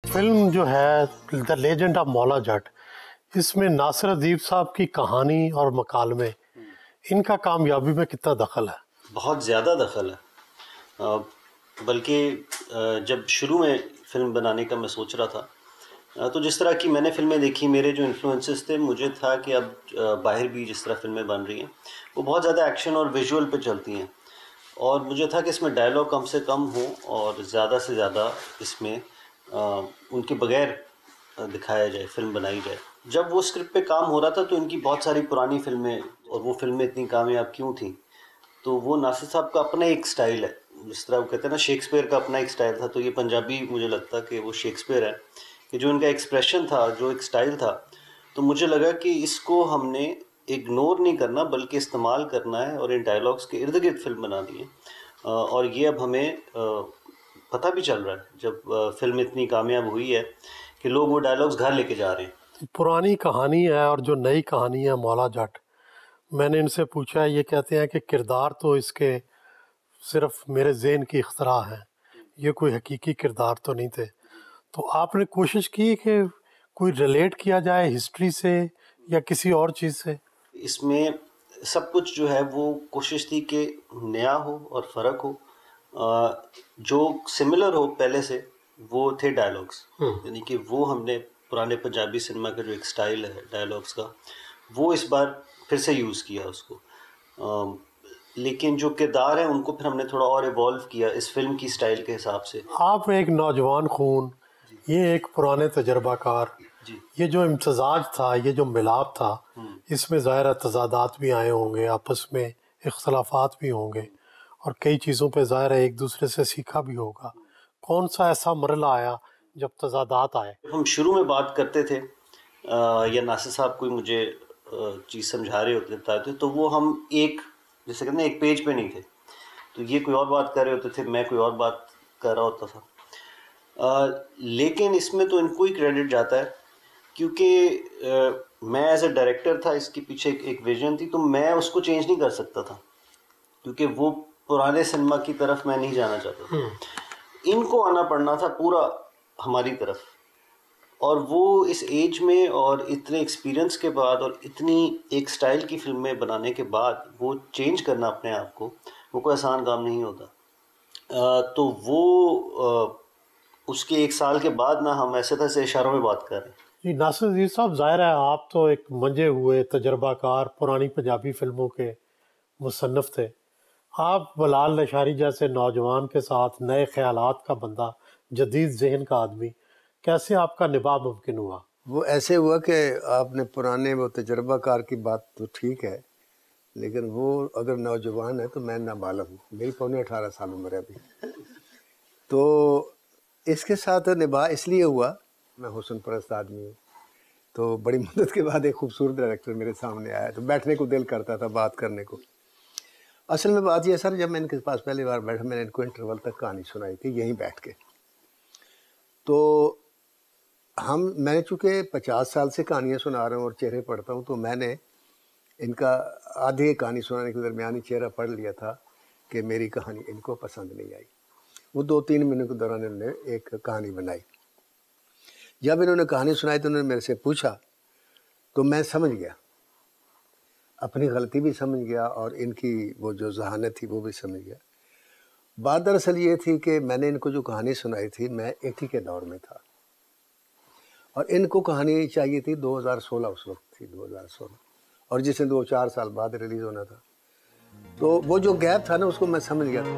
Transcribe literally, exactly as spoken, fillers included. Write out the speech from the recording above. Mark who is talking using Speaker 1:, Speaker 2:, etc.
Speaker 1: Film جو ہے دا legend of مولا جٹ، اس میں ناصر ادیب صاحب کی کہانی اور مکالمے، ان کا کامیابی میں کتنا دخل ہے؟
Speaker 2: بہت زیادہ دخل ہے، بلکہ جب شروع میں فلم بنانے کا میں سوچ رہا تھا تو جس طرح کی میں نے فلمیں دیکھی، میرے جو انفلوئنسز تھے، مجھے تھا کہ اب باہر بھی جس طرح فلمیں بن رہی ہیں وہ بہت زیادہ ایکشن اور ویژول پہ چلتی ہیں، اور مجھے تھا کہ اس میں ڈائلاگ کم سے کم ہوں اور زیادہ سے زیادہ اس میں ان کے بغیر دکھایا جائے، فلم بنائی جائے۔ جب وہ اسکرپٹ پہ کام ہو رہا تھا تو ان کی بہت ساری پرانی فلمیں، اور وہ فلمیں اتنی کامیاب کیوں تھیں، تو وہ ناصر صاحب کا اپنا ایک سٹائل ہے، جس طرح وہ کہتے ہیں نا شیکسپیئر کا اپنا ایک سٹائل تھا، تو یہ پنجابی مجھے لگتا کہ وہ شیکسپیئر ہے، کہ جو ان کا ایکسپریشن تھا، جو ایک سٹائل تھا، تو مجھے لگا کہ اس کو ہم نے اگنور نہیں کرنا بلکہ استعمال کرنا ہے، اور ان ڈائلاگس کے ارد گرد فلم بنا دی ہے، اور یہ اب ہمیں پتہ بھی چل رہا ہے جب فلم اتنی کامیاب ہوئی ہے کہ لوگ وہ ڈائلاگس گھر لے کے جا رہے ہیں۔
Speaker 1: پرانی کہانی ہے اور جو نئی کہانی ہے مولا جٹ، میں نے ان سے پوچھا ہے، یہ کہتے ہیں کہ کردار تو اس کے صرف میرے ذہن کی اختراع ہیں، یہ کوئی حقیقی کردار تو نہیں تھے، تو آپ نے کوشش کی کہ کوئی ریلیٹ کیا جائے ہسٹری سے یا کسی اور چیز سے؟
Speaker 2: اس میں سب کچھ جو ہے وہ کوشش تھی کہ نیا ہو اور فرق ہو، جو سملر ہو پہلے سے وہ تھے ڈائلاگس، یعنی کہ وہ ہم نے پرانے پنجابی سنیما کا جو ایک سٹائل ہے ڈائلاگس کا، وہ اس بار پھر سے یوز کیا اس کو، لیکن جو کردار ہیں ان کو پھر ہم نے تھوڑا اور ایوالو کیا اس فلم کی سٹائل کے حساب سے۔
Speaker 1: آپ ایک نوجوان خون، یہ ایک پرانے تجربہ کار، یہ جو امتزاج تھا، یہ جو ملاپ تھا، اس میں ظاہر تضادات بھی آئے ہوں گے، آپس میں اختلافات بھی ہوں گے، اور کئی چیزوں پہ ظاہر ہے ایک دوسرے سے سیکھا بھی ہوگا۔ کون سا ایسا مرحلہ آیا جب تضادات آئے؟
Speaker 2: ہم شروع میں بات کرتے تھے یا ناصر صاحب کوئی مجھے چیز سمجھا رہے ہوتے تھے تو وہ ہم ایک جیسے کہتے ہیں ایک پیج پہ نہیں تھے، تو یہ کوئی اور بات کر رہے ہوتے تھے، میں کوئی اور بات کر رہا ہوتا تھا، لیکن اس میں تو ان کو ہی کریڈٹ جاتا ہے کیونکہ میں ایز اے ڈائریکٹر تھا، اس کے پیچھے ایک ویژن تھی، تو میں اس کو چینج نہیں کر سکتا تھا کیونکہ وہ پرانے سنیما کی طرف میں نہیں جانا چاہتا تھا، ان کو آنا پڑنا تھا پورا ہماری طرف، اور وہ اس ایج میں اور اتنے ایکسپیرینس کے بعد اور اتنی ایک سٹائل کی فلمیں بنانے کے بعد وہ چینج کرنا اپنے آپ کو، وہ کوئی آسان کام نہیں ہوتا، تو وہ اس کے ایک سال کے بعد نہ ہم ایسے تھے اشاروں میں بات کر رہے ہیں۔
Speaker 1: جی ناصر عزیز صاحب، ظاہر ہے آپ تو ایک منجے ہوئے تجربہ کار پرانی پنجابی فلموں کے مصنف تھے، آپ بلال لشاری جیسے نوجوان کے ساتھ نئے خیالات کا بندہ، جدید ذہن کا آدمی، کیسے آپ کا نبھا ممکن ہوا؟
Speaker 3: وہ ایسے ہوا کہ آپ نے پرانے وہ تجربہ کار کی بات تو ٹھیک ہے، لیکن وہ اگر نوجوان ہے تو میں نابالغ ہوں، میری پونے اٹھارہ سال عمر ہے ابھی، تو اس کے ساتھ نبھا اس لیے ہوا، میں حسن پرست آدمی ہوں، تو بڑی مدت کے بعد ایک خوبصورت ڈائریکٹر میرے سامنے آیا تو بیٹھنے کو دل کرتا تھا، بات کرنے کو۔ اصل میں بات یہ سر، جب میں ان کے پاس پہلی بار بیٹھا، میں نے ان کو انٹرول تک کہانی سنائی تھی یہیں بیٹھ کے، تو ہم میں چونکہ پچاس سال سے کہانیاں سنا رہا ہوں اور چہرے پڑھتا ہوں، تو میں نے ان کا آدھی کہانی سنانے کے درمیانی چہرہ پڑھ لیا تھا کہ میری کہانی ان کو پسند نہیں آئی۔ وہ دو تین منٹ کے دوران انہوں نے ایک کہانی بنائی، جب انہوں نے کہانی سنائی تو انہوں نے میرے سے پوچھا، تو میں سمجھ گیا، اپنی غلطی بھی سمجھ گیا اور ان کی وہ جو ذہانت تھی وہ بھی سمجھ گیا۔ بات دراصل یہ تھی کہ میں نے ان کو جو کہانی سنائی تھی، میں ایٹی کے دور میں تھا اور ان کو کہانی چاہیے تھی دو ہزار سولہ، اس وقت تھی دو ہزار سولہ، اور جسے دو چار سال بعد ریلیز ہونا تھا، تو وہ جو گیپ تھا نا اس کو میں سمجھ گیا۔